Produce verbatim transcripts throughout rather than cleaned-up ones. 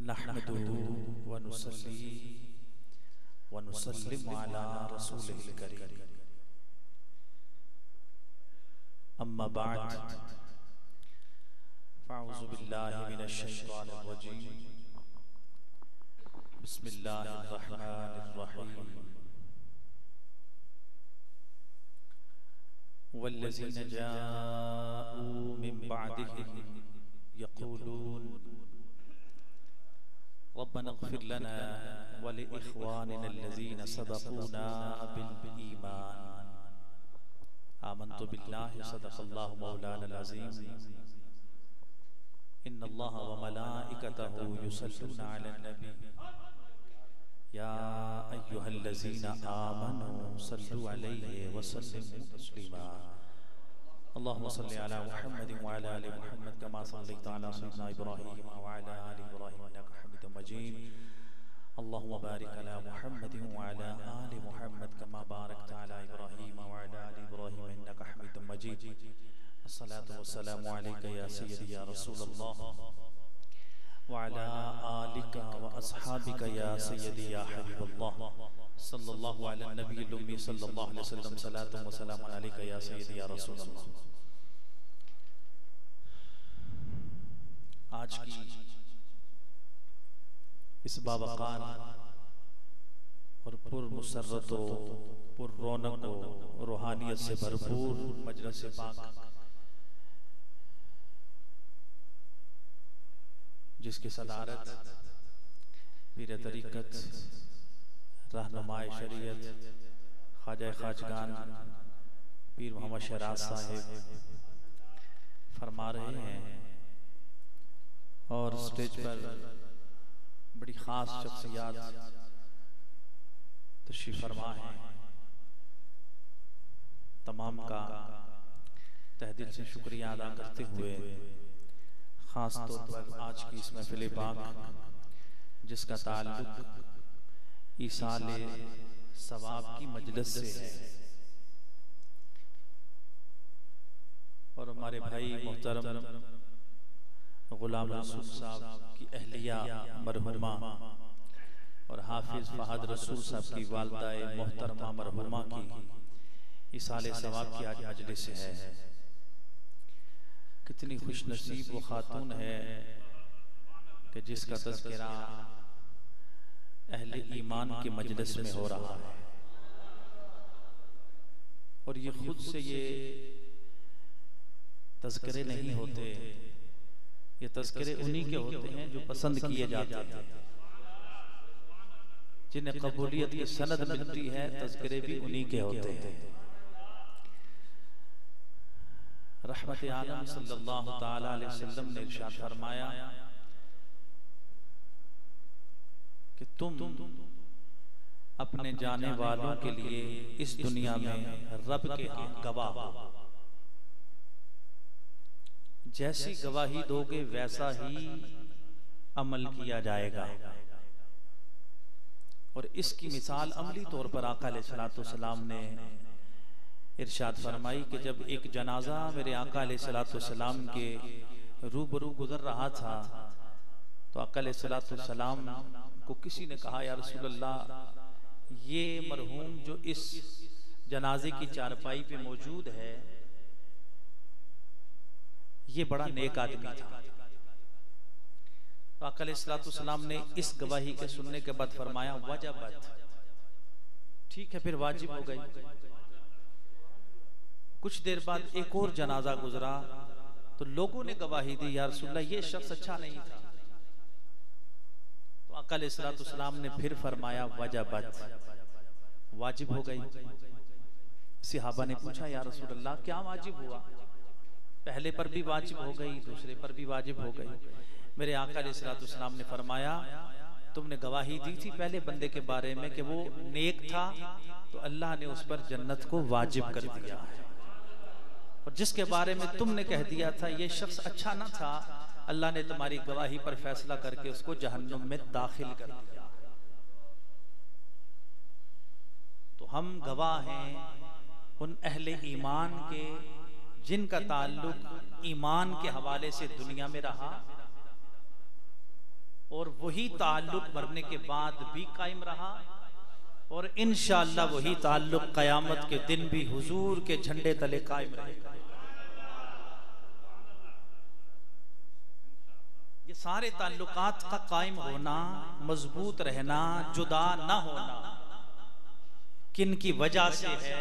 नहमदुहु व नुसल्ली व नुसल्लिमु अला रसूलिल करीम। अम्मा बअद फ़अऊज़ु बिल्लाहि मिनश शैतानिर रजीम। बिस्मिल्लाहिर रहमानिर रहीम। वल्लज़ीना जाऊ मिन बअदिहिम यक़ूलून रब्बना इग़फ़िर लना व लिइख़वानिना अल्लज़ीना सबक़ूना बिल ईमान। आमन्तु बिल्लाहि सदक़ल्लाहु मौलाना अज़ीम। इन्नल्लाहा व मलाइकतहु युसल्लूना अलन नबी या अय्युहल्लज़ीना आमनू सल्लु अलैहि व सल्लिमू तस्लीमा। अल्लाहुम्मा सल्लि अला मुहम्मदिन व अला आलि मुहम्मद कमा सल्लैता अला सय्यिदिना इब्राहीम व अला आलि इब्राहीम इन्नका हमीदुम मजीद। अल्लाहुम्मा बारिक अला मुहम्मदिन व अला आलि मुहम्मद कमा बारकता अला इब्राहीम व अला आलि इब्राहीम इन्नका हमीदुम मजीद। अस्सलातु वस्सलामु अलैका या सय्यदी या रसूलल्लाह व अला आलिका व अस्हाबिका या सय्यदी या हबीबल्लाह सल्लल्लाहु अला नबिय्यिल उम्मी सल्लल्लाहु अलैहि वसल्लम। सलातु व सलामुन अलैका या सय्यदी या रसूलल्लाह। आज की इस बावक़ार और पुरमुसर्रत पुर रौनक रूहानियत से भरपूर मजलिस पाक, जिसकी सदारत पीर तरीक़त रहनुमाए शरीयत ख्वाजा खाजगान पीर मोहम्मद शहराज साहिब फरमा रहे हैं, और स्टेज पर बड़ी ख़ास शख्सियात तशरीफ़ फरमा है। तमाम का तहे दिल से शुक्रिया अदा करते हुए ख़ास तौर पर आज की इस महफ़िल पाक जिसका ताल्लुक़ ईसाले सवाब की मजलिस से है, और हमारे भाई मोहतरम गुलाम रसूल साहब की अहलिया मरहुमा और हाफिज फहद रसूल साहब की वालदाए मोहतरमा मरहुमा की इसाले सवाब की आज मजलिस है। कितनी खुशनसीब वो खातून है कि जिसका तज़किरा अहले ईमान की मजलिस में हो रहा है, और ये खुद से ये तज़किरे नहीं होते, ये तज़किरे उन्हीं के होते हैं जो पसंद किए जाते हैं, जिन्हें कबूलियत की सनद मिलती है। तज़किरे भी उन्हीं के होते हैं। रहमत आलम सल्लल्लाहु ताला अलैहि वसल्लम ने इरशाद फरमाया कि तुम अपने जाने वालों के लिए इस दुनिया में रब के यहाँ गवाह हो। जैसी गवाही दोगे वैसा ही अमल किया जाएगा। और इसकी मिसाल अमली तौर पर आका अलैहिस्सलातु वस्सलाम ने इरशाद फरमाई कि जब एक जनाजा मेरे आका अलैहिस्सलातु वस्सलाम के रूबरू गुजर रहा था, तो आका अलैहिस्सलातु वस्सलाम को किसी ने कहा, या रसूलल्लाह, ये मरहूम जो इस जनाजे की चारपाई पे मौजूद है, ये बड़ा नेक आदमी था। तो आका अलैहिस्सलातु वस्सलाम ने इस गवाही के सुनने के बाद फरमाया, वजबत, ठीक है, फिर वाजिब हो गई। कुछ देर बाद एक और जनाजा गुजरा, तो लोगों ने गवाही दी, या रसूलल्लाह, ये शख्स अच्छा नहीं था। तो आका अलैहिस्सलातु वस्सलाम ने फिर फरमाया, वजबत, वाजिब हो गई। सहाबा ने पूछा, या रसूलल्लाह, क्या वाजिब हुआ? पहले पर भी वाजिब हो गई, दूसरे पर भी वाजिब हो गई। मेरे आका अलैहिस्सलातु वस्सलाम ने फरमाया, तुमने गवाही दी थी पहले बंदे के बारे में कि वो नेक था, तो अल्लाह ने उस पर जन्नत को वाजिब कर दिया है, और जिसके बारे में तुमने कह दिया था ये शख्स अच्छा ना था, अल्लाह ने तुम्हारी गवाही पर फैसला करके उसको जहन्नुम में दाखिल कर दिया। तो हम गवाह हैं उन अहले ईमान के जिनका ताल्लुक ईमान के हवाले से दुनिया में रहा, और वही ताल्लुक मरने के बाद भी कायम रहा और इंशाअल्लाह वही ताल्लुक क़यामत के दिन भी हुजूर के झंडे तले कायम रहेगा। ये सारे ताल्लुकात का कायम होना, मजबूत रहना, जुदा ना होना किन की वजह से है?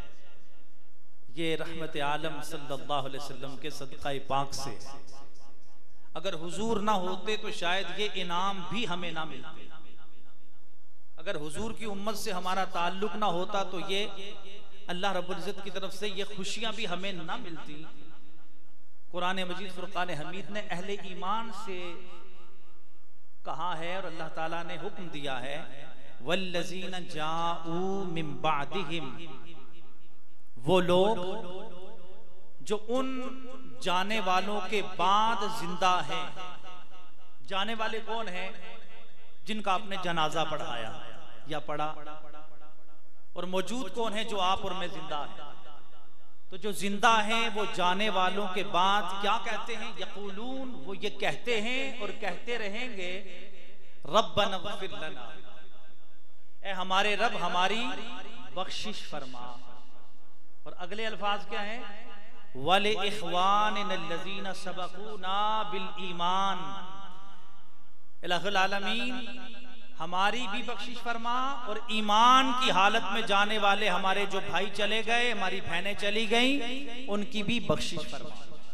ये रहमत आलम सल्लल्लाहु अलैहि वसल्लम के सदका पाक से। अगर हुजूर ना होते तो शायद ये इनाम भी हमें ना मिलते। अगर हुजूर की उम्मत से हमारा ताल्लुक ना होता तो ये अल्लाह रब्बुल इज्जत की तरफ से ये खुशियां भी हमें ना मिलती। कुरान मजीद फुरकान हमीद ने अहले ईमान से कहा है और अल्लाह ताला ने हुक्म दिया है, वल्लज़ीना जाऊ मिन बादिहिम, वो लोग जो उन जाने वालों के बाद जिंदा हैं। जाने वाले कौन हैं? जिनका आपने जनाजा पढ़ाया या पढ़ा। और मौजूद कौन है? जो आप और मैं जिंदा है। तो जो जिंदा हैं वो जाने वालों के बाद क्या कहते हैं? यक़ूलून, वो ये कहते हैं और कहते रहेंगे, रब्बना ग़फ़िर लना, ए हमारे रब हमारी बख्शिश फरमा। और अगले अल्फाज क्या है? वले इख़वानिनल्लज़ीना सबक़ूना बिल ईमान, इलाहुल आलमीन हमारी भी बख्शिश फरमा और ईमान की हालत में जाने वाले हमारे जो भाई चले गए, हमारी बहनें चली गई, उनकी भी बख्शिश फरमा।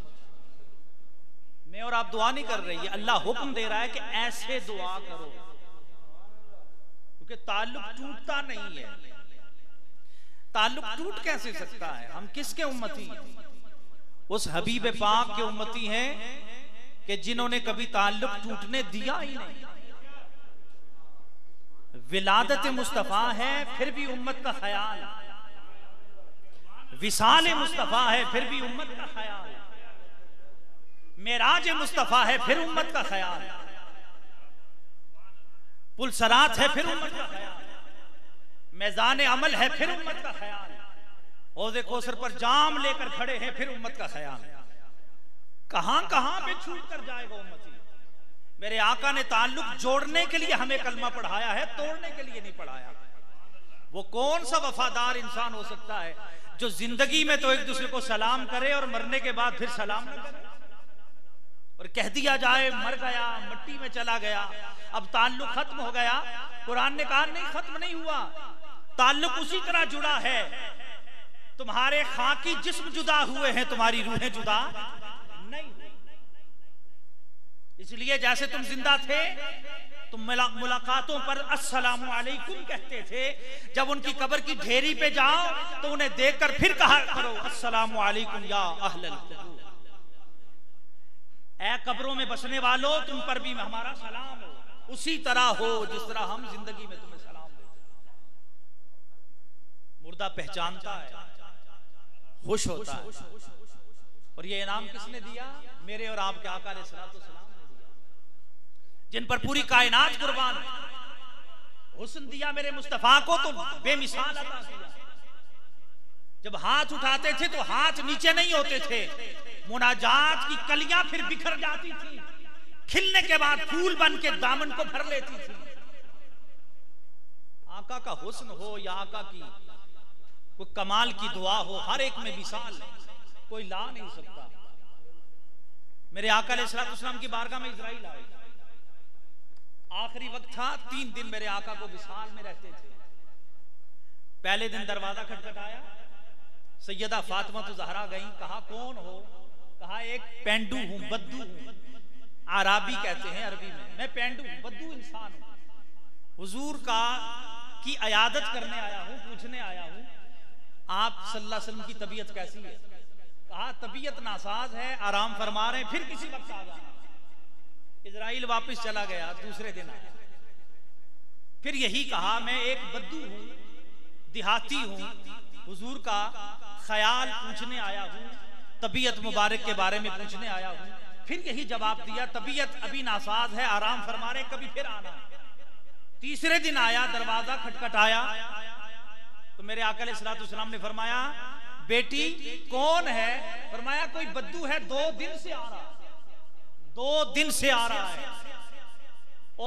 मैं और आप दुआ नहीं कर रही है, अल्लाह हुक्म दे रहा है कि ऐसे दुआ करो, क्योंकि ताल्लुक टूटता नहीं है। ताल्लुक टूट कैसे सकता है? हम किसके उम्मती? उस हबीब पाक के उम्मती हैं कि जिन्होंने कभी ताल्लुक टूटने दिया ही नहीं। विलादत मुस्तफा है फिर भी उम्मत का ख्याल, विसाल मुस्तफा है फिर भी उम्मत का ख्याल, मेराज मुस्तफा है फिर उम्मत का ख्याल, पुलसरात है फिर उम्मत का ख्याल, मैदान अमल है फिर उम्मत का ख्याल, हौज़े कौसर पर जाम लेकर खड़े हैं फिर उम्मत का ख्याल। कहां कहां पे छूट कर जाएगा उम्मती? मेरे आका ने ताल्लुक जोड़ने के लिए हमें कलमा पढ़ाया है, तोड़ने के लिए नहीं पढ़ाया। वो कौन सा वफादार इंसान हो सकता है जो जिंदगी में तो एक दूसरे को सलाम करे और मरने के बाद फिर सलाम न करे और कह दिया जाए मर गया, मिट्टी में चला गया, अब ताल्लुक खत्म हो गया। कुरान ने कहा नहीं, खत्म नहीं हुआ, ताल्लुक उसी तरह जुड़ा है। तुम्हारे खाकी जिस्म जुदा हुए हैं, तुम्हारी रूहें जुदा नहीं। इसलिए जैसे तुम जिंदा थे तुम मुलाकातों पर अस्सलामु अलैकुम कहते थे, जब उनकी कब्र की ढेरी पे जाओ तो उन्हें देखकर फिर कहा करो अस्सलामु अलैकुम या अहलल क़ुबूर, ऐ कब्रों में बसने वालों तुम पर भी हमारा सलाम हो, उसी तरह हो जिस तरह हम जिंदगी में तुम्हें सलाम देते। मुर्दा पहचानता है, खुश होता है। और ये इनाम किसने दिया? मेरे और आपके आका अलैहिस्सलातु वस्सलाम ने दिया, जिन पर पूरी कायनात कुर्बान। हुस्न दिया मेरे मुस्तफा को तो बेमिसाल अता किया। जब हाथ उठाते थे तो हाथ नीचे नहीं होते थे, मुनाजात की कलियां फिर बिखर जाती थी, खिलने के बाद फूल बन के दामन को भर लेती थी। आका का हुस्न हो या आका की कोई कमाल की दुआ हो, हर एक में विशाल कोई ला नहीं सकता। मेरे आका अलैहिस्सलाम की बारगाह में इजराइल आए, आखिरी वक्त था, तीन दिन मेरे आका को विशाल में रहते थे। पहले दिन दरवाजा खटखटाया, सैयदा फातिमा तो ज़हरा गई, कहा कौन हो? कहा एक पेंडू हूं, बद्दू हूं, आराबी कहते हैं अरबी में, मैं पेंडू हूं, बद्दू इंसान हूं, हुजूर का की अयादत करने आया हूं, पूछने आया हूं आप सल्लल्लाहु अलैहि वसल्लम की तबीयत कैसी है? कहा तबीयत नासाज है, आराम फरमा रहे हैं, फिर किसी वक्त आ जाना। इजराइल वापस चला गया, दूसरे दिन आया, फिर यही कहा मैं एक बद्दू हूं, देहाती हूं, हुजूर का ख्याल पूछने आया हूं, तबीयत मुबारक के बारे में पूछने आया हूं। फिर यही जवाब दिया, तबीयत अभी नासाज है, आराम फरमा रहे, कभी फिर आना। तीसरे दिन आया, दरवाजा खटखटाया तो मेरे आका अलैहिस्सलातु वस्सलाम ने फरमाया बेटी कौन है? फरमाया कोई बद्दू है, दो दिन से आ रहा, दो दिन से आ रहा है और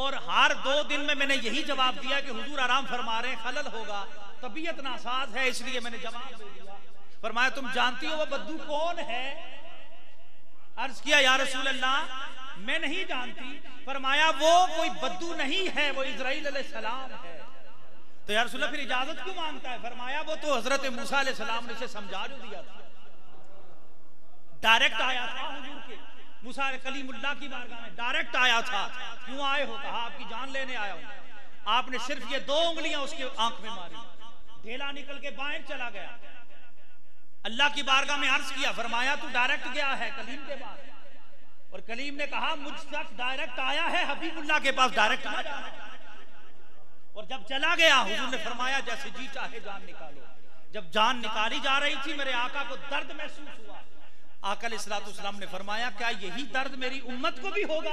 हर दो दिन में मैंने यही जवाब दिया कि हुजूर आराम फरमा रहे हैं, खलल होगा, तबीयत नासाज है, इसलिए मैंने जवाब दे दिया। फरमाया तुम जानती हो वो बद्दू कौन है? अर्ज किया या रसूल अल्लाह मैं नहीं जानती। फरमाया वो कोई बद्दू नहीं है, वो इजराइल अलैहिस्सलाम है। तो या रसूल अल्लाह फिर इजाजत क्यों मांगता है? फरमाया वो तो हजरत मूसा अलैहिस्सलाम ने इसे समझा जो दिया था, डायरेक्ट आया था हुजूर के मूसा कलीमुल्लाह की बारगाह में, डायरेक्ट आया था। क्यों आए हो? कहा आपकी जान लेने आया हूं। आपने सिर्फ ये दो उंगलियां उसके आंख में मारी, ढेला निकल के बाहर चला गया। अल्लाह की बारगाह में अर्ज किया, फरमाया तू डायरेक्ट गया है कलीम के पास, और कलीम ने कहा मुझ तक डायरेक्ट आया है, हबीबुल्लाह के पास डायरेक्ट ना जाना। और जब चला गया हुजूर ने फरमाया जैसे जी चाहे जान निकालो। जब जान निकाली जा रही थी मेरे आका को दर्द महसूस हुआ। आका अलैहिस्सलातु वस्सलाम ने फरमाया क्या यही दर्द मेरी उम्मत को भी होगा?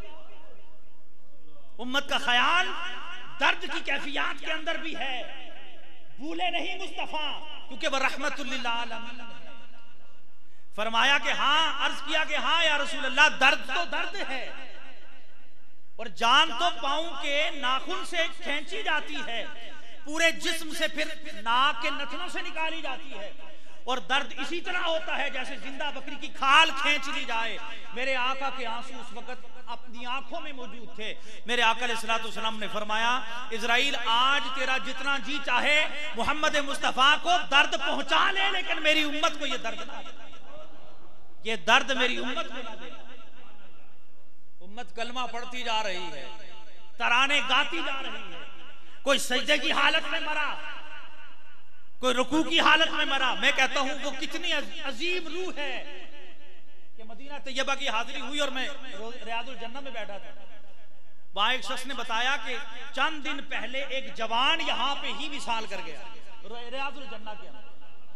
उम्मत का ख्याल दर्द की कैफियत के अंदर भी है, भूले नहीं मुस्तफा, क्योंकि वह रहमतुल लिल आलमीन है। फरमाया कि हाँ, अर्ज किया कि हाँ या रसूल अल्लाह, दर्द तो दर्द है, और जान तो पांव के नाखून से खींची जाती है, पूरे जिस्म से फिर नाक के नथनों से निकाली जाती है, और दर्द इसी तरह होता है जैसे जिंदा बकरी की खाल खींच ली जाए। मेरे आका के आंसू उस वक्त अपनी आंखों में मौजूद थे। मेरे आका अलैहिस्सलातु वस्सलाम ने फरमाया इजराइल आज तेरा जितना जी चाहे मोहम्मद मुस्तफा को दर्द पहुंचा ले, लेकिन मेरी उम्मत को ये दर्द ना दे, ये दर्द मेरी उम्मत को ना दे। उम्मत कलमा पढ़ती जा रही है, तराने गाती जा रही है, कोई सजदे की हालत में मरा, कोई रुकू की हालत में मरा। मैं कहता हूं वो कितनी अजीब रूह है कि मदीना तैयबा की हाजिरी हुई और मैं रियाजुल जन्नह में बैठा था। वहां एक शख्स ने बताया कि चंद दिन पहले एक जवान यहां पे ही विसाल कर गया रियाजुल जन्नह के अंदर।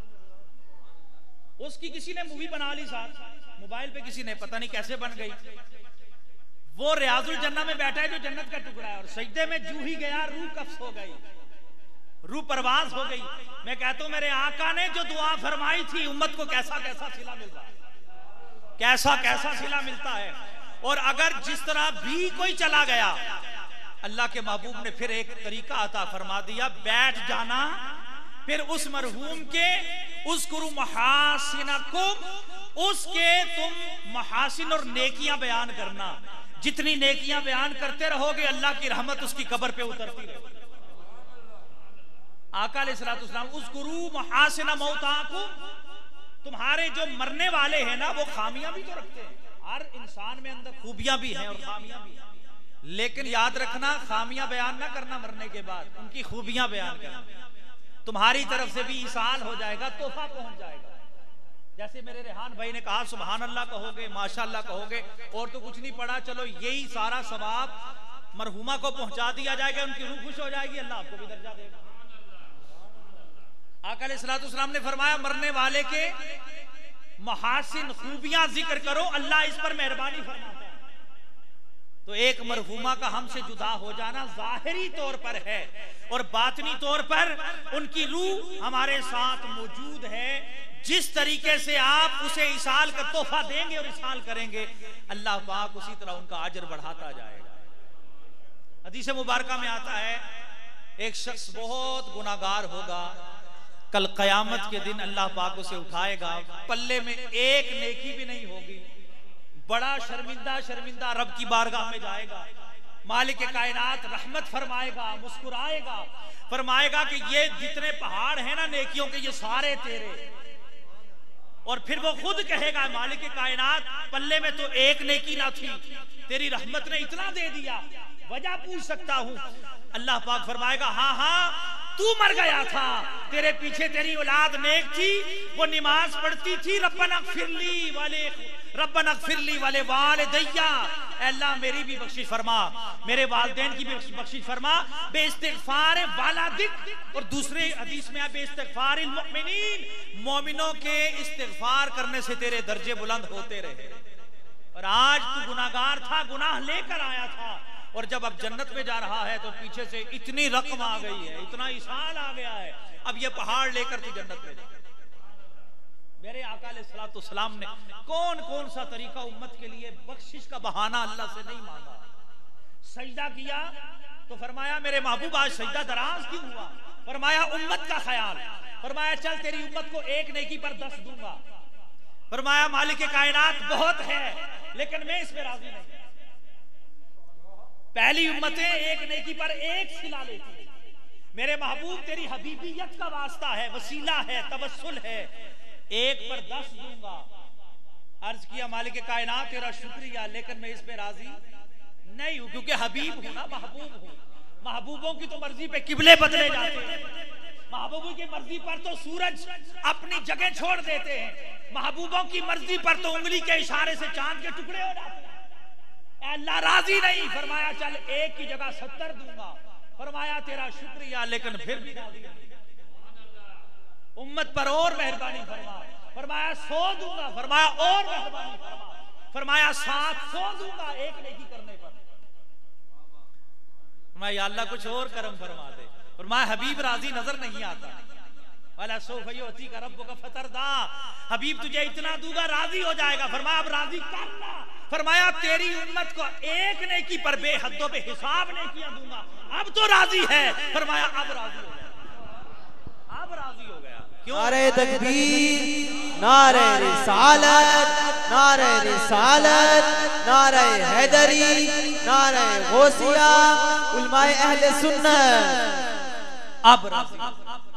उसकी किसी ने मूवी बना ली साथ मोबाइल पे, किसी ने पता नहीं कैसे बन गई। वो रियाजुल जन्नह में बैठा है जो जन्नत का टुकड़ा है, और सजदे में जू ही गया रूह कफ्स हो गई, रूह परवाज हो गई। मैं कहता हूं मेरे आका ने जो दुआ फरमाई थी उम्मत को कैसा कैसा सिला मिल रहा है, कैसा कैसा सिला मिलता है। और अगर जिस तरह भी कोई चला गया, अल्लाह के महबूब ने फिर एक तरीका अता फरमा दिया, बैठ जाना, फिर उस मरहूम के उस्कुरु महासिनकुम, उसके तुम महासिन और नेकियां बयान करना। जितनी नेकियां बयान करते रहोगे अल्लाह की रहमत उसकी कब्र पे उतरती रहेगी। आका अलैहिस्सलातु वस्सलाम उस्कुरु महासिन मौताकुम, तुम्हारे जो मरने वाले हैं ना वो खामियां भी तो रखते हैं। हर इंसान में अंदर खूबियां भी हैं और खामियां भी हैं, लेकिन याद रखना खामियां बयान ना करना, मरने के बाद उनकी खूबियां बयान करना। तुम्हारी तरफ से भी ईसाल हो जाएगा, तोहफा पहुंच जाएगा। जैसे मेरे रेहान भाई ने कहा सुभान अल्लाह कहोगे, माशाअल्लाह कहोगे, और तो कुछ नहीं पड़ा, चलो यही सारा सवाब मरहुमा को पहुंचा दिया जाएगा, उनकी रूह खुश हो जाएगी, अल्लाह आपको भी दर्जा देगा। आका अलैहिस्सलातु वस्सलाम ने फरमाया मरने वाले के महासिन खूबियां जिक्र करो, अल्लाह इस पर मेहरबानी फरमाता है। तो एक मरहुमा का हमसे जुदा हो जाना जाहिरी तौर पर है, और बातनी तौर पर उनकी रूह हमारे साथ मौजूद है। जिस तरीके से आप उसे इसाल का तोहफा देंगे और इसाल करेंगे, अल्लाह पाक उसी तरह उनका अजर बढ़ाता जाएगा। हदीस मुबारका में आता है एक शख्स बहुत गुनाहगार होगा, कल कयामत के दिन अल्लाह पाक उसे उठाएगा, पल्ले में एक नेकी भी नहीं होगी, बड़ा शर्मिंदा शर्मिंदा रब की बारगाह में जाएगा। मालिक कायनात रहमत फरमाएगा, मुस्कुराएगा, फरमाएगा कि ये जितने पहाड़ हैं ना नेकियों के, ये सारे तेरे। और फिर वो खुद कहेगा मालिक कायनात पल्ले में तो एक नेकी ना थी, तेरी रहमत ने इतना दे दिया, वजह पूछ सकता हूं? अल्लाह पाक फरमाएगा हाँ हाँ तू मर गया था, तेरे पीछे तेरी औलाद नेक थी, वो नमाज पढ़ती थी, रब्बना ग़फ़िरली वाले रब्बना ग़फ़िरली वाले वालिदैया, अल्लाह मेरी भी बख्शिश फरमा, मेरे वालिदैन की भी बख्शिश फरमा, बेइस्तिग़फ़ार वालादिक। और दूसरे हदीस में है बेइस्तिग़फ़ारिल मुमिनीन, मोमिनों के इस्तिग़फ़ार करने से तेरे दर्जे बुलंद होते रहे। और आज तू गुनाहगार था, गुनाह लेकर आया था, और जब अब जन्नत में जा रहा है तो पीछे से इतनी रकम आ गई है, इतना इसाल आ गया है, अब ये पहाड़ लेकर तू जन्नत में जा। मेरे आका अलैहिस्सलातु वस्सलाम ने कौन कौन सा तरीका उम्मत के लिए बख्शिश का बहाना अल्लाह से नहीं मांगा, सजदा किया तो फरमाया मेरे महबूब आज सजदा दराज क्यों हुआ? फरमाया उम्मत का ख्याल। फरमाया चल तेरी उम्मत को एक नेकी पर दस दूंगा। फरमाया मालिक कायनात बहुत है लेकिन मैं इस पे राजी नहीं। पहली उम्मतें एक नेकी पर एक सिला लेती। मेरे महबूब तेरी हबीबियत का वास्ता है, वसीला है, तवस्सुल है, एक पर दस दूंगा। अर्ज किया मालिक कायनात तेरा शुक्रिया लेकिन मैं इस पे राजी नहीं हूं, क्योंकि हबीब हूं ना, महबूब हूं। महबूबों की तो मर्जी पे किबले बदले जाते हैं, महबूबों की मर्जी पर तो सूरज अपनी जगह छोड़ देते हैं, महबूबों की मर्जी पर तो उंगली के इशारे से चांद के टुकड़े हो जाते हैं। अल्लाह राजी नहीं। फरमाया चल एक की जगह सत्तर दूंगा। फरमाया तेरा शुक्रिया लेकिन फिर भी राजी नहीं। उम्मत पर और मेहरबानी फरमा। फरमाया सौ दूंगा। फरमाया और मेहरबानी फरमा। फरमाया सात सौ दूंगा एक नेकी करने पर। फरमाया अल्लाह कुछ और करम फरमा दे। फरमाया हबीब राजी नजर नहीं आता। वाला सोफी का रब्बो का फतरदा, हबीब तुझे इतना दूंगा राजी हो जाएगा। फरमाया अब राजी करना। फरमाया तेरी उम्मत को एक नेकी पर बेहद्दो बेहिसाब नेकियां दूंगा। अब तो राजी है। फरमाया अब राजी हो गया, अब राजी हो गया। क्यों? नारे तकबीर, नारे रिसालत, नारे रिसालत, नारे हैदरी, नारे गौसिया, उलमाए अहले सुन्नत। अब राजी।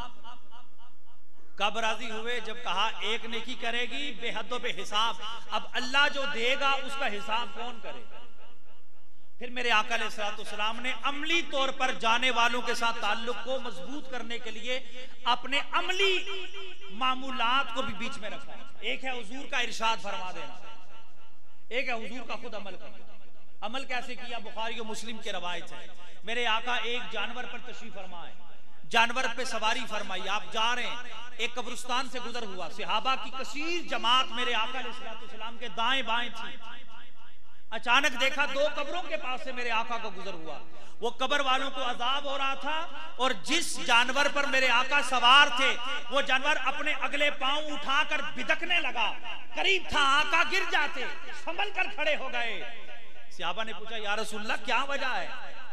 कब राजी हुए? जब कहा एक नेकी करेगी बेहद्दो बेहिसाब। अब अल्लाह जो देगा उसका हिसाब कौन करेगा? फिर मेरे आका अलैहिस्सलाम ने अमली तौर पर जाने वालों के साथ ताल्लुक को मजबूत करने के लिए अपने अमली मामूलात को भी बीच में रखा। एक है हुजूर का इरशाद फरमा देना, एक है हुजूर का खुद अमल करना। अमल कैसे किया? बुखारी और मुस्लिम की रवायत है। मेरे आका एक जानवर पर तशरीफ फरमाए, जानवर पे सवारी फरमाई, आप जा रहे हैं, एक कब्रिस्तान से गुजर हुआ, सहाबा की कसीर जमात मेरे आका अलैहिस्सलाम के दाएं बाएं थी। अचानक देखा दो कब्रों के पास से मेरे आका का गुजर हुआ। वो कब्र वालों को अजाब हो रहा था और जिस जानवर पर मेरे आका सवार थे वो जानवर अपने अगले पांव उठाकर बिदकने लगा। करीब था आका गिर जाते, संभल कर खड़े हो गए। सहाबा ने पूछा या रसूलल्लाह क्या वजह है,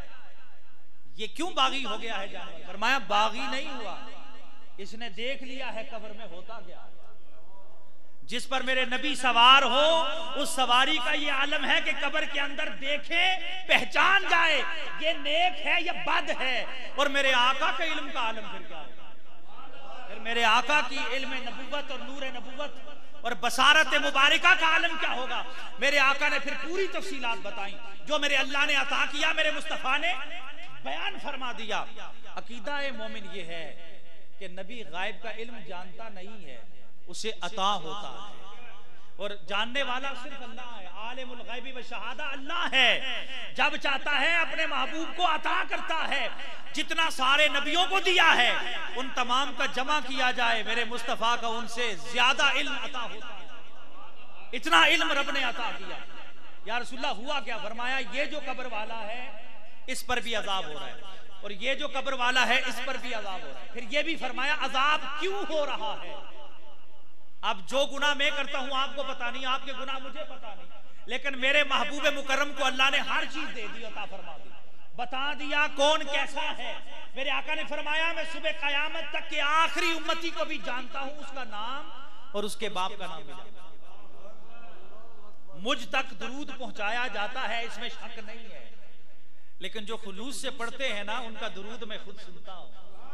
ये क्यों बागी हो गया है जानवर? फरमाया बागी नहीं हुआ, इसने देख लिया है कब्र में होता क्या। जिस पर मेरे नबी सवार हो उस सवारी का ये आलम है कि कब्र के अंदर देखे पहचान जाए ये नेक है या बद है। और मेरे आका के इल्म का आलम फिर क्या होगा? फिर मेरे आका की इल्म नबुव्वत और नूर नबुव्वत और बसारत मुबारका का आलम क्या होगा? मेरे आका ने फिर पूरी तफसीलात बताई जो मेरे अल्लाह ने अता किया, मेरे मुस्तफा ने बयान फरमा दिया। अकीदा ए मोमिन ये है कि नबी गायब का इल्म जानता नहीं है, उसे अता होता है और जानने वाला सिर्फ अल्लाह है। आलिमुल गैबी व शहादा अल्लाह है, जब चाहता है अपने महबूब को अता करता है। जितना सारे नबियों को दिया है उन तमाम का जमा किया जाए, मेरे मुस्तफा का उनसे ज्यादा इल्म अता होता है। इतना इल्म रब ने अता किया। या रसूलल्लाह हुआ क्या? फरमाया ये जो कब्र वाला है इस पर भी अजाब हो रहा है और ये जो कब्र वाला है इस पर भी अजाब हो रहा है। फिर ये भी फरमाया अजाब क्यों हो रहा है? अब जो गुनाह मैं करता हूं आपको पता नहीं, आपके गुनाह मुझे पता नहीं, लेकिन मेरे महबूब मुकर्रम को अल्लाह ने हर चीज दे दी, अता फरमा दी, बता दिया कौन कैसा है। मेरे आका ने फरमाया मैं सुबह कयामत तक के आखिरी उम्मती को भी जानता हूं, उसका नाम और उसके बाप का नाम भी जानता हूं। मुझ तक दुरूद पहुंचाया जाता है, इसमें शक नहीं है, लेकिन जो खुलूस से पढ़ते हैं ना उनका दुरूद मैं खुद सुनता हूं।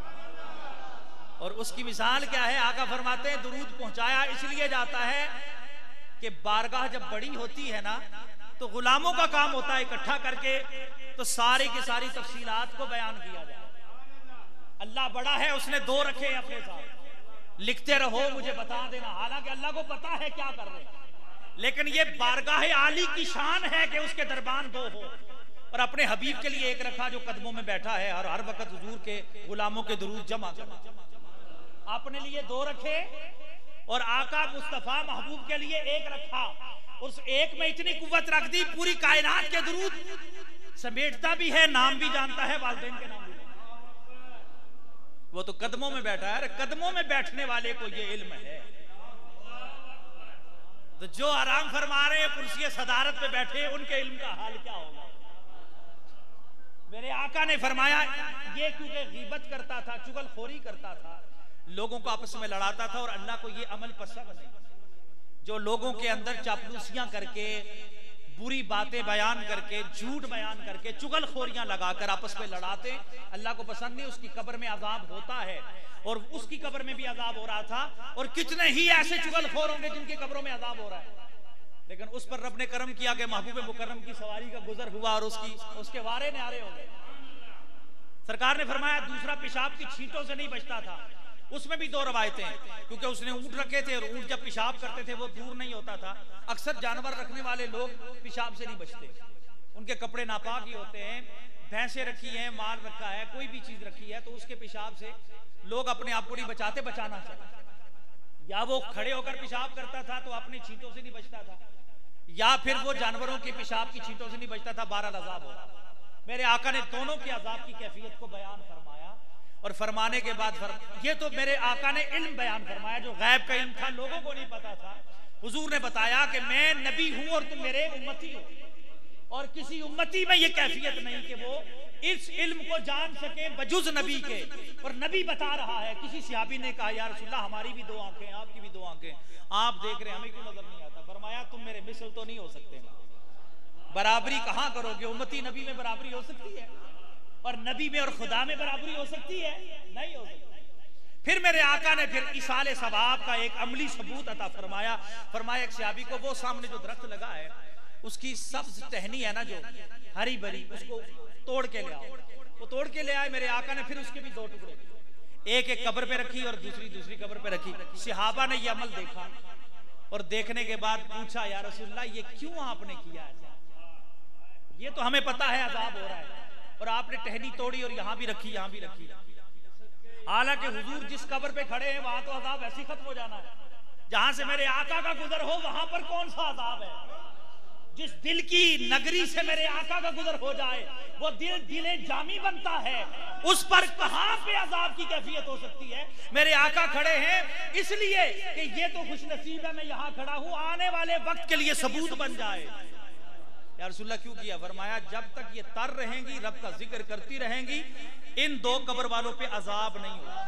और उसकी मिसाल क्या है? आका फरमाते हैं दुरूद पहुंचाया इसलिए जाता है कि बारगाह जब बड़ी होती है ना तो गुलामों का काम होता है इकट्ठा करके तो सारी की सारी तफसीलात को बयान किया जाए। अल्लाह बड़ा है, उसने दो रखे अपने साथ, लिखते रहो मुझे बता देना। हालांकि अल्लाह को पता है क्या कर रहे हैं, लेकिन ये बारगाह आली की शान है कि उसके दरबान दो हो। और अपने हबीब के लिए एक रखा जो कदमों में बैठा है और हर वक्त हुजूर के गुलामों के दुरूद जमा कर। अपने लिए दो रखे और आका मुस्तफा महबूब के लिए एक रखा। उस एक में इतनी कुव्वत रख दी पूरी कायनात के दुरूद समेटता भी है, नाम भी जानता है, वालिदैन के नाम भी। वो तो कदमों में बैठा है, कदमों में बैठने वाले को ये इल्म है। तो जो आराम फरमा रहे हैं कुर्सी सदारत पे बैठे उनके इल्म का हाल क्या होगा? आका ने फरमाया ये क्योंकि गीबत करता था, चुगलखोरी करता था, लोगों को आपस में लड़ाता था और अल्लाह को ये अमल पसंद नहीं। जो लोगों के अंदर चापलूसियां करके, बुरी बातें बयान करके, झूठ बयान करके, चुगलखोरियां लगाकर आपस में लड़ाते, अल्लाह को पसंद नहीं। उसकी कब्र में अजाब होता है और उसकी कब्र में भी अजाब हो रहा था। और कितने ही ऐसे चुगलखोर होंगे जिनकी कब्रों में अजाब हो रहा है, लेकिन उस पर रब ने करम किया कि महबूब मुकर्रम की सवारी का गुजर हुआ और उसकी उसके वारे न्यारे हो गए। सरकार ने फरमाया दूसरा पेशाब की छींटों से नहीं बचता था। उसमें भी दो रवायतें हैं, क्योंकि उसने ऊंट रखे थे और ऊंट जब पेशाब करते थे वो दूर नहीं होता था। अक्सर जानवर रखने वाले लोग पेशाब से नहीं बचते, उनके कपड़े नापाक ही होते हैं। भैंसें रखी हैं, माल रखा है, कोई भी चीज रखी है, तो उसके पेशाब से लोग अपने आप को नहीं बचाते, बचाना चाहिए। या वो खड़े होकर पेशाब करता था तो अपने छींटों से नहीं बचता था, या फिर वो जानवरों के पेशाब की छींटों से नहीं बचता था, बारह अजाब हो रहा। मेरे आका ने दोनों के अजाब की कैफियत को बयान फरमाया और फरमाने के बाद फर... ये तो मेरे आका ने इल्म बयान फरमाया जो गैब का इल्म था, लोगों को नहीं पता था। हुजूर ने बताया कि मैं नबी हूं और तुम मेरे उम्मती हो, और किसी उम्मती में ये कैफियत नहीं कि वो इस इल्म को जान सके बजुज नबी के। और नबी बता रहा है। किसी सहाबी ने कहा या रसूलल्लाह हमारी भी दो आंखें, आपकी भी दो आंखें, आप देख रहे हैं, हमें क्यों नजर नहीं आता? फरमाया तुम मेरे मिसल तो नहीं हो सकते, बराबरी कहां करोगे? उम्मती नबी में बराबरी हो सकती है और नबी में और खुदा में बराबरी हो सकती है? नहीं हो सकती। फिर मेरे आका ने फिर इसाले सवाब का एक अमली सबूत अता फरमाया। फरमाया एक सहाबी को वो सामने जो दरख्त लगा है उसकी सब्ज टहनी है ना, जो हरी भरी, उसको तोड़ के ले आओ। वो तोड़ के ले आए मेरे आका ने। फिर उसके भी दो टुकड़े, एक एक कब्र पे रखी और दूसरी दूसरी कब्र पे रखी। सहाबा ने ये अमल देखा और देखने के बाद पूछा या रसूलल्लाह ये क्यों आपने किया ऐसा? ये तो हमें पता है अजाब हो रहा है और आपने टहनी तोड़ी और यहाँ भी रखी, यहाँ भी रखी। हालांकि हुजूर जिस कब्र पे खड़े हैं वहां तो अजाब ऐसे ही खत्म हो जाना है। जहां से मेरे आका का गुजर हो वहां पर कौन सा अजाब है? जिस दिल की नगरी से मेरे आका का गुजर हो जाए वो दिल दिले जामी बनता है, उस पर कहां पे अजाब की कैफियत हो सकती है? मेरे आका खड़े हैं इसलिए कि ये तो खुश नसीब है मैं यहां खड़ा हूं, आने वाले वक्त के लिए सबूत बन जाए। या रसूलल्लाह क्यों किया? फरमाया जब तक ये तर रहेंगी, रब का जिक्र करती रहेंगी, इन दो कब्र वालों पे अजाब नहीं होगा।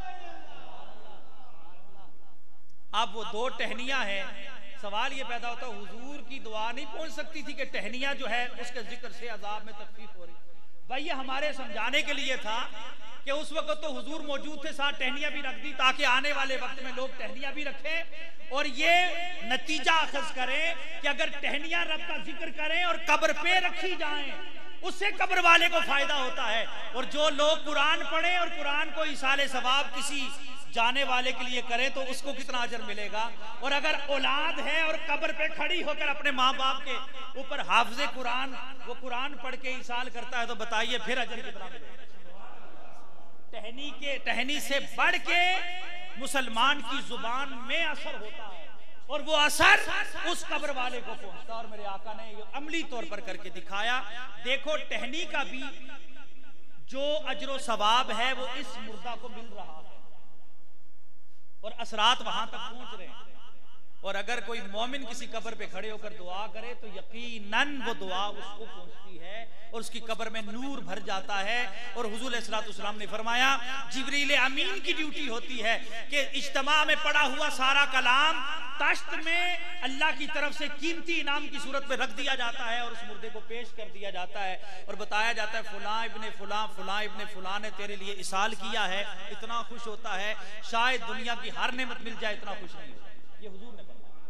अब वो दो टहनियां हैं, सवाल ये पैदा होता है हुजूर की दुआ नहीं पहुंच सकती थी कि टहनियां जो है उसके जिक्र से अजाब में तखफीफ हो रही? भाई ये हमारे समझाने के लिए था कि उस वक्त तो हुजूर मौजूद थे, साथ टहनियां भी रख दी ताकि आने वाले वक्त में लोग टहनियां भी रखें और ये नतीजा अखज़ करें कि अगर टहनियां रब का जिक्र करें और कब्र पे रखी जाएं उससे कब्र वाले को फायदा होता है। और जो लोग कुरान पढ़ें और कुरान को इसाले सवाब किसी जाने वाले के लिए करें तो उसको कितना अजर मिलेगा। और अगर औलाद है और कब्र पे खड़ी होकर अपने माँ बाप के ऊपर हाफिज़े कुरान वो कुरान पढ़ के इसाल करता है तो बताइए फिर अजर कितना मिलेगा। टहनी के टहनी से बढ़ के मुसलमान की जुबान में असर होता है और वो असर उस कब्र वाले को पहुंचता। और मेरे आका ने ये अमली तौर पर करके दिखाया। देखो टहनी का भी जो अजर सवाब है वो इस मुर्दा को मिल रहा है और असरात वहां तक पहुंच रहे हैं। और अगर कोई मोमिन किसी कब्र पे खड़े होकर दुआ करे तो यकीनन वो दुआ उसको पहुंचती है और उसकी कब्र में नूर भर जाता है। और हुजूर अलैहिस्सलातु वस्सलाम ने फरमाया जिब्रील अमीन की ड्यूटी होती है कि इज्तिमा में पड़ा हुआ सारा कलाम तश्त में अल्लाह की तरफ से कीमती इनाम की सूरत में रख दिया जाता है और उस मुर्दे को पेश कर दिया जाता है और बताया जाता है फुलां इब्ने फुलां फुलां इब्ने फुलां ने तेरे लिए इसाल किया है। इतना खुश होता है शायद दुनिया की हर नेमत मिल जाए इतना खुश नहीं होता। ये हुजूर ने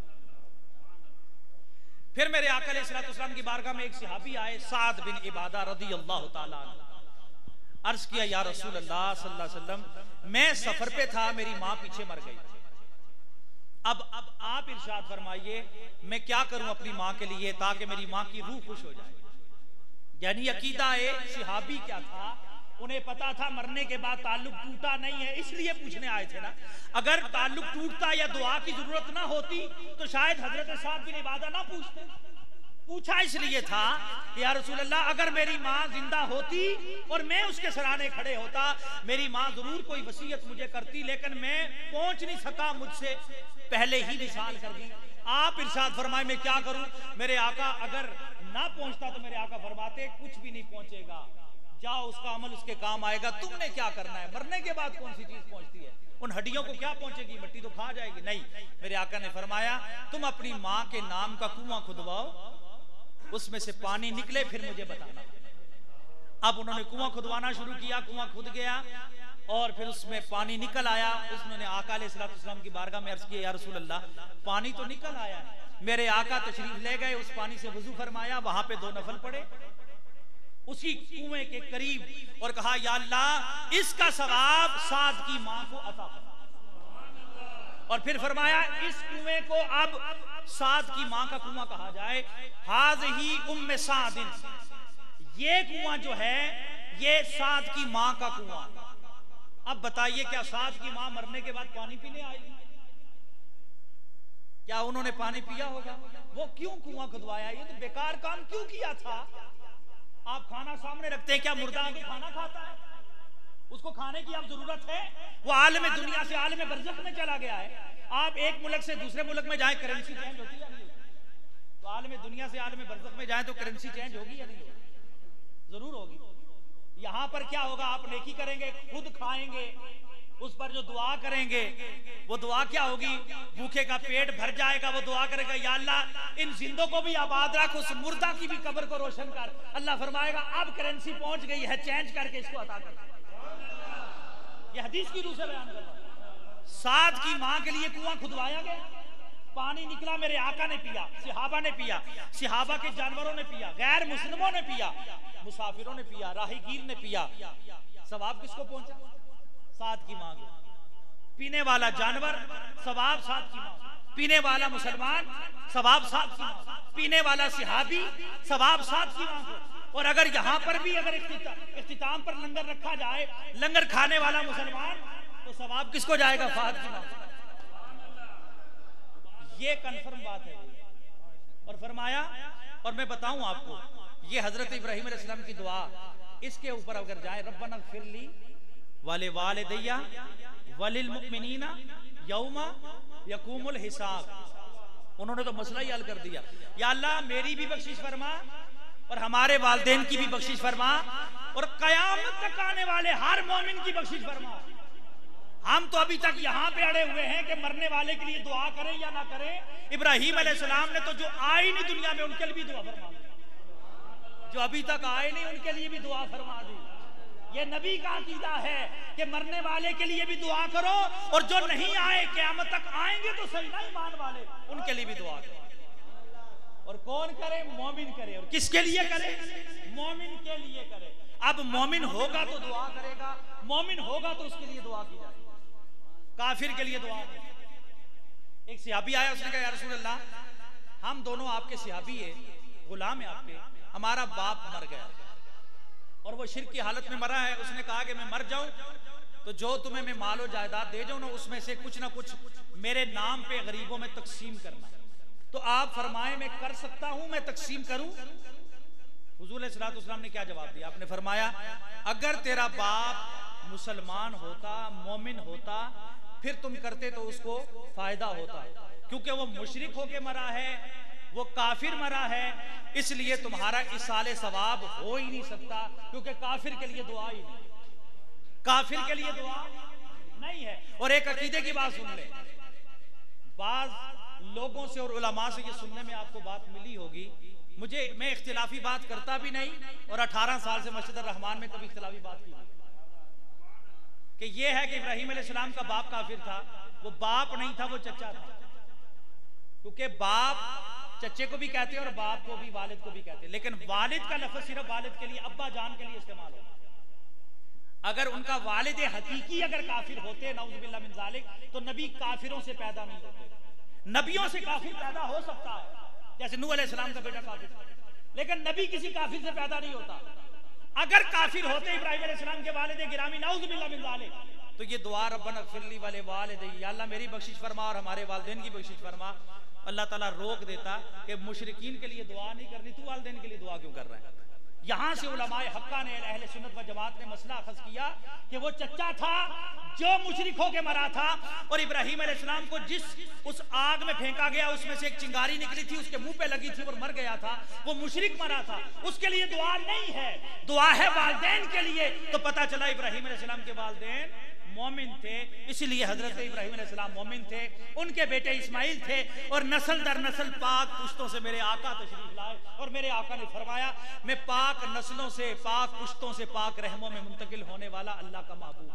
फिर मेरे आका अलैहिस्सलातु वस्सलाम की बारगाह में एक सहाबी आए, साद बिन इबादा रदियल्लाहु ताला अन्हु। अर्ज किया या रसूल अल्लाह सल्लल्लाहु अलैहि वसल्लम मैं सफर पे था, मेरी माँ पीछे मर गई। अब अब आप इरशाद फरमाइए मैं क्या करूं अपनी माँ के लिए ताकि मेरी माँ की रूह खुश हो जाए। यानी अकीदा ए सहाबी क्या था, उन्हें पता था मरने के बाद ताल्लुक टूटा नहीं है, इसलिए पूछने आए थे ना। अगर ताल्लुक टूटता या दुआ की जरूरत ना होती तो शायद हजरत साहब बिन इबादा ना पूछते। पूछा इसलिए था कि या रसूल अल्लाह अगर मेरी माँ जिंदा होती और मैं उसके सराहने खड़े होता, मेरी माँ जरूर कोई वसीयत मुझे करती लेकिन मैं पहुंच नहीं सका, मुझसे पहले ही निशान कर दी। आप इरशाद फरमाए मैं क्या करूं? मेरे आका अगर ना पहुंचता तो मेरे आका फरमाते कुछ भी नहीं पहुंचेगा, जाओ उसका अमल उसके काम आएगा, तुमने क्या करना है? मरने के बाद कौन सी चीज पहुंचती है? उन हड्डियों को क्या पहुंचेगी? मिट्टी तो खा जाएगी। नहीं, मेरे आका ने फरमाया तुम अपनी माँ के नाम का कुआं खुदवाओ, उसमें से पानी निकले फिर मुझे बताना। अब उन्होंने कुआं खुदवाना शुरू किया, कुआं खुद गया और फिर उसमें पानी निकल आया। उसने आका अलैहिस्सलाम की बारगाह में अर्ज किया, या रसूल अल्लाह, पानी तो निकल आया। मेरे आका तशरीफ ले गए, उस पानी से वुजू फरमाया, वहां पे दो नफल पड़े उसी कुएं के करीब और कहा, या अल्लाह इसका सवाब साद की मां को अता फरमा। और फिर फरमाया इस कुएं को अब साद की मां का कुआं कहा जाए। हाज़िही उम्मे सादिन, ये कुआं जो है ये साद की मां का कुआं। अब बताइए क्या साद की मां मरने के बाद पानी पीने आएगी? क्या उन्होंने पानी पिया होगा? वो क्यों कुआं खुदवाया? ये तो बेकार काम क्यों किया था? आप खाना सामने रखते हैं, क्या मुर्दा आगे खाना खाता है? उसको खाने की आप जरूरत है? वो आलम दुनिया से आलम बरज़ख में चला गया है। आप एक मुल्क से दूसरे मुल्क में जाए, करेंसी चेंज होती है नहीं? तो आलम दुनिया से आलम बरज़ख में जाए तो करेंसी चेंज होगी या नहीं होगी? जरूर होगी। यहां पर क्या होगा? आप नेकी करेंगे, खुद खाएंगे, उस पर जो दुआ करेंगे वो दुआ क्या होगी? भूखे का पेट भर जाएगा, वो दुआ करेगा, या अल्लाह इन जिंदों को भी आबाद रख, उस मुर्दा की भी कब्र को रोशन कर। अल्लाह फरमाएगा अब करेंसी पहुंच गई है, चेंज करके इसको अता कर। ये हदीस की रूह से बयान कर रहा हूं। साद की मां के लिए कुआं खुदवाया गया, पानी निकला, मेरे आका ने पिया, सिहाबा ने पिया, सिहाबा के जानवरों ने पिया, गैर मुस्लिमों ने पिया, मुसाफिरों ने पिया, राहीगीर ने पिया। सवाब किसको पहुंचा? साद की मां को। पीने वाला जानवर सवाब साद की मां, पीने वाला मुसलमान सवाब साद की मां, पीने वाला सिहाबी सवाब साद की मां को। और अगर यहां पर भी अगर इख्तिताम पर लंगर रखा जाए, लंगर खाने वाला मुसलमान, तो सवाब किसको जाएगा? फाद की मां। ये कंफर्म बात है। और फरमाया, और मैं बताऊं आपको, ये हजरत इब्राहिम अलैहिस्सलाम की दुआ, इसके ऊपर अगर जाए, रब्बना ग़फ़िरली वाले वालिदैया वलिल मुमिनीना यौमा यकूमुल हिसाब। उन्होंने तो मसला ही हल कर दिया, या अल्लाह मेरी भी बख्शिश फरमा और हमारे वालिदैन की भी बख्शिश फरमा और कयामत तक आने वाले हर मोमिन की बख्शिश फरमा। हम तो अभी तक यहाँ पे अड़े हुए हैं कि मरने वाले के लिए दुआ करें या ना करें। इब्राहिम अलैहिस्सलाम ने तो जो आए नहीं दुनिया में उनके लिए भी दुआ फरमा दी, जो अभी तक आए नहीं उनके लिए भी दुआ फरमा दी। ये नबी का अकीदा है कि मरने वाले के लिए भी दुआ करो और जो नहीं आए क़यामत तक आएंगे तो सही ना ईमान वाले, उनके लिए भी दुआ करो। और कौन करे? मोमिन करे। और किसके लिए करे? मोमिन के लिए करे। अब मोमिन होगा तो दुआ करेगा, मोमिन होगा तो उसके लिए दुआ की जाएगी, काफिर के लिए दुआ नहीं। एक सिहाबी आया, उसने कहा, या रसूल अल्लाह हम दोनों आपके सिहाबी है, गुलाम है आपके, हमारा बाप मर गया और वो शिर्क की हालत में मरा है। उसने कहा कि मैं मर जाऊं तो जो तुम्हें मैं मालो जायदाद दे जाऊं ना, उसमें से कुछ ना कुछ मेरे नाम पे गरीबों में तकसीम करना। तो आप फरमाए मैं कर सकता हूं, मैं तकसीम करूं? हुजूर अलैहिस्सलातु वस्सलाम ने क्या जवाब दिया? आपने फरमाया अगर तेरा बाप मुसलमान होता, मोमिन होता, फिर तुम करते तो उसको फायदा होता, क्योंकि वो मुशरिक होके मरा है, वो काफिर मरा है, इसलिए तुम्हारा इसाले सवाब हो ही नहीं सकता, क्योंकि काफिर के लिए दुआ ही नहीं, काफिर के लिए दुआ नहीं है। और एक अकीदे की बात सुन ले, बाज लोगों से और उलमा से ये सुनने में आपको बात मिली होगी, मुझे मैं इख्तिलाफी बात करता भी नहीं और अठारह साल से मस्जिद रहमान में कभी इख्तिलाफी बात की नहीं, कि ये है कि इब्राहिम अलैहिस्सलाम का बाप काफिर था। वो बाप नहीं था, वो चचा था, क्योंकि बाप चचे को भी कहते हैं और बाप को भी, वालिद को भी कहते हैं, लेकिन वालिद का लफ्ज़ सिर्फ वालिद के लिए, अब्बा जान के लिए इस्तेमाल होता है। अगर उनका वालिद हकीकी अगर काफिर होते, नऊज़ बिल्लाह मिन ज़ालिक, तो नबी काफिरों से पैदा नहीं होते। नबियों से काफिर पैदा हो सकता है, जैसे नूह अलैहिस्सलाम का बेटा काफिर, लेकिन नबी किसी काफिर से पैदा नहीं होता। अगर काफिर होते इब्राहिम अलैहिस्सलाम के वालिद गिरामी, नऊज़ बिल्लाह मिन ज़ालिक, तो ये दुआ रब्बना ग़फ़िरली वाले वालिदैया, या अल्लाह मेरी बख्शिश फरमा और हमारे वालिदैन की बख्शिश फरमा। अल्लाह ताला रोक देता कि मुशरिकीन के लिए दुआ नहीं करनी, तू वालिदैन के लिए दुआ क्यों कर रहा है? यहाँ से उलमाए हक्का ने अहले सुन्नत व जमात ने मसला अखज़ किया कि वो चच्चा था जो मुशरिक होके मरा था, और इब्राहिम अलैहिस्सलाम को जिस उस आग में फेंका गया उसमें से एक चिंगारी निकली थी, उसके मुंह पे लगी थी और मर गया था, वो मुशरिक मरा था, उसके लिए दुआ नहीं है, दुआ है वालिदैन के लिए। तो पता चला इब्राहिम अलैहिस्सलाम के वालिदैन मोमिन थे, इसीलिए हजरत इब्राहिम अलैहिस्सलाम मोमिन थे, उनके बेटे इस्माइल थे, और नस्ल दर नस्ल पाक पुश्तों से मेरे आका तशरीफ लाए, और मेरे आका ने फरमाया मैं पाक नस्लों से, पाक पुश्तों से, पाक रहमों में मुंतकिल होने वाला अल्लाह का महबूब।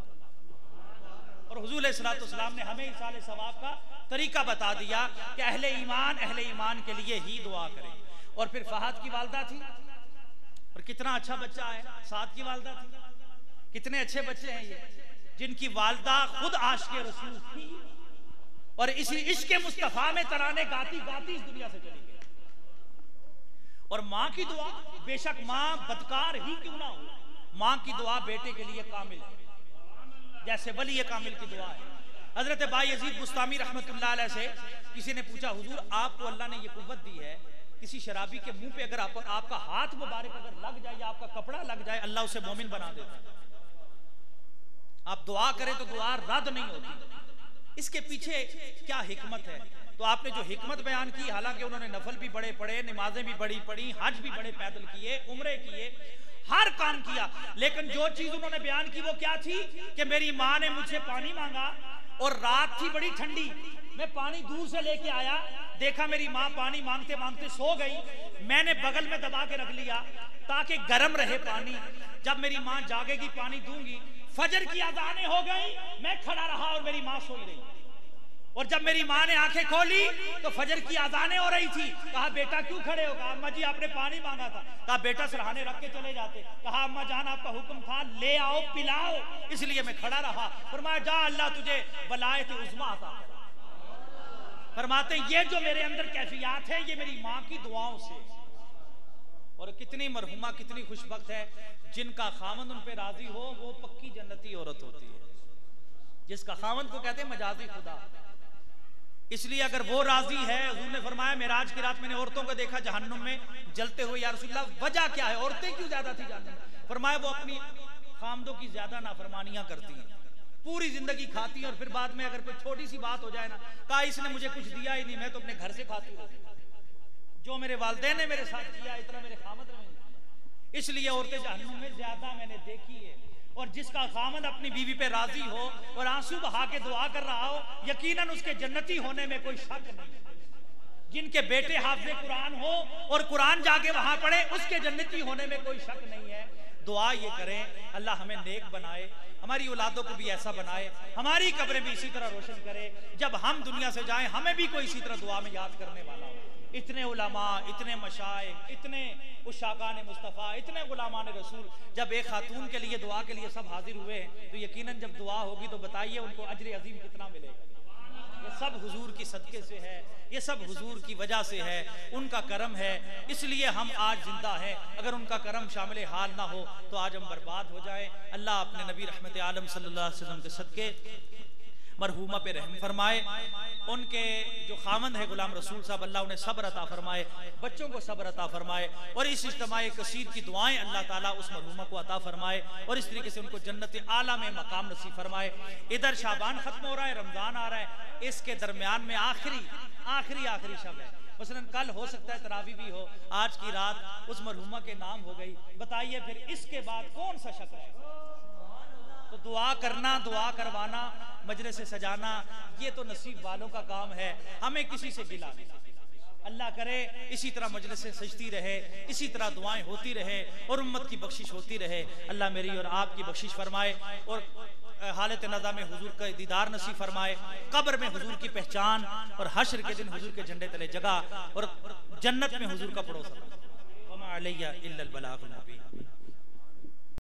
और हुजूर अलैहिस्सलातु वस्सलाम ने हमें इसाले सवाब का तरीका बता दिया कि अहले ईमान अहले ईमान के लिए ही दुआ करें। और फिर फहद की वालदा थी, और कितना अच्छा बच्चा है, साद की वालदा थी, कितने अच्छे बच्चे हैं ये, जिनकी वालदा खुद आशिक़े रसूल थी, और इसी इश्क़ मुस्तफ़ा में तराने गाती गाती इस दुनिया से चली गई। और माँ की दुआ, बेशक माँ बदकार ही क्यों ना हो, माँ की दुआ बेटे के लिए कामिल है, जैसे वली कामिल की दुआ है। हजरत बायजीद बुस्तामी रहमतुल्लाह अलैह से किसी ने पूछा, हुजूर आपको अल्लाह ने ये कुव्वत दी है, किसी शराबी के मुंह पे अगर आप, आपका हाथ मुबारक अगर लग जाए या आपका कपड़ा लग जाए, अल्लाह उसे मोमिन बना देता है। आप दुआ करें तो दुआ रद्द नहीं होती। इसके पीछे क्या हिकमत है? तो आपने जो हिकमत बयान की, हालांकि उन्होंने नफल भी बड़े पढ़े, नमाजें भी बड़ी पढ़ी, हज भी बड़े पैदल किए, उम्रे किए, हर काम किया, लेकिन जो चीज उन्होंने बयान की वो क्या थी कि मेरी माँ ने मुझसे पानी मांगा और रात थी बड़ी ठंडी, मैं पानी दूर से लेके आया, देखा मेरी माँ पानी मांगते मांगते सो गई, मैंने बगल में दबा के रख लिया ताकि गर्म रहे पानी, जब मेरी माँ जागेगी पानी दूंगी। फजर की अज़ानें हो गई, मैं खड़ा रहा और मेरी माँ सोई रही, और जब मेरी माँ ने आंखें खोली तो फजर की अज़ानें हो रही थी। कहा बेटा क्यों खड़े हो? कहा अम्मा जी आपने पानी मांगा था। कहा बेटा सरहाने रख के चले जाते। कहा अम्मा जान आपका हुक्म था ले आओ पिलाओ, इसलिए मैं खड़ा रहा। फरमाया जा अल्लाह तुझे वलायत उज़्मा अता करे। फरमाते ये जो मेरे अंदर कैफियत है ये मेरी माँ की दुआओं से। और कितनी मरहुमा कितनी खुशबख्त है जिनका खामन उन पे राजी हो, वो पक्की जन्नती औरत होती है, जिसका खामन को कहते हैं मजाजी खुदा। इसलिए अगर वो राजी है, हुजूर ने फरमाया मेराज की रात मैंने औरतों को देखा जहन्नुम में जलते हुए, या रसूलल्लाह वजह क्या है, औरतें क्यों ज्यादा थी जहन्नुम में? फरमाया वो अपनी खामदों की ज्यादा नाफरमानियां करती हैं, पूरी जिंदगी खाती हैं, और फिर बाद में अगर कोई छोटी सी बात हो जाए ना, कहा इसने मुझे कुछ दिया ही नहीं, मैं तो अपने घर से खाती हूँ, जो मेरे वालिदैन ने मेरे साथ किया इतना मेरे खामद ने नहीं। इसलिए औरतें जहन्नुम में ज्यादा मैंने देखी है। और जिसका खामद अपनी बीवी पे राजी हो और आंसू बहा के दुआ कर रहा हो, यकीनन उसके जन्नती होने में कोई शक नहीं। जिनके बेटे हाफिज़ कुरान हो और कुरान जाके वहां पढ़े, उसके जन्नती होने में कोई शक नहीं है। दुआ ये करें अल्लाह हमें नेक बनाए, हमारी औलादों को भी ऐसा बनाए, हमारी कब्रें भी इसी तरह रोशन करे, जब हम दुनिया से जाएं हमें भी कोई इसी तरह दुआ में याद करने वाला हो। इतने उलमा, इतने मशाइख, इतने उशाकान मुस्तफ़ा, इतने गुलामान रसूल, जब एक खातून के लिए दुआ के लिए सब हाजिर हुए हैं, तो यकीनन जब दुआ होगी तो बताइए उनको अजर अजीम कितना मिलेगा। ये सब हुजूर की सदके से है, ये सब हुजूर की वजह से है, उनका करम है, इसलिए हम आज जिंदा हैं। अगर उनका करम शामिल हाल ना हो तो आज हम बर्बाद हो जाए। अल्लाह अपने नबी रहमत आलम सल्लल्लाहु अलैहि वसल्लम के सदके मरहूमा पे रहम फरमाए। उनके जो खामंद है गुलाम रसूल साहब, अल्लाह उन्हें सब्र अता फरमाए, बच्चों को सब्र अता फरमाए, और इस इज्तिमाए कसीर की दुआएं अल्लाह ताला उस मरहूमा को अता फरमाए, और इस तरीके से उनको जन्नत आला में मकाम नसीब फरमाए। इधर शाबान खत्म हो रहा है, रमजान आ रहा है, इसके दरमियान में आखिरी आखिरी आखिरी शब है, मसलन कल हो सकता है तरावी भी हो, आज की रात उस मरहूमा के नाम हो गई, बताइए फिर इसके बाद कौन सा शक है? तो दुआ करना, दुआ करवाना, मजलिस से सजाना, ये तो नसीब वालों का काम है, हमें किसी से गिला नहीं। अल्लाह करे इसी तरह मजलिस से सजती रहे, इसी तरह दुआएं होती रहे और उम्मत की बख्शिश होती रहे। अल्लाह मेरी और आपकी बख्शिश फरमाए और हालत नज़ा में हुजूर का दीदार नसीब फरमाए, कब्र में हुजूर की पहचान और हश्र के दिन हुजूर के झंडे तले जगह और जन्नत में हुजूर का पड़ोस। वमा अलैया इल्लल बलागुल मुबीन।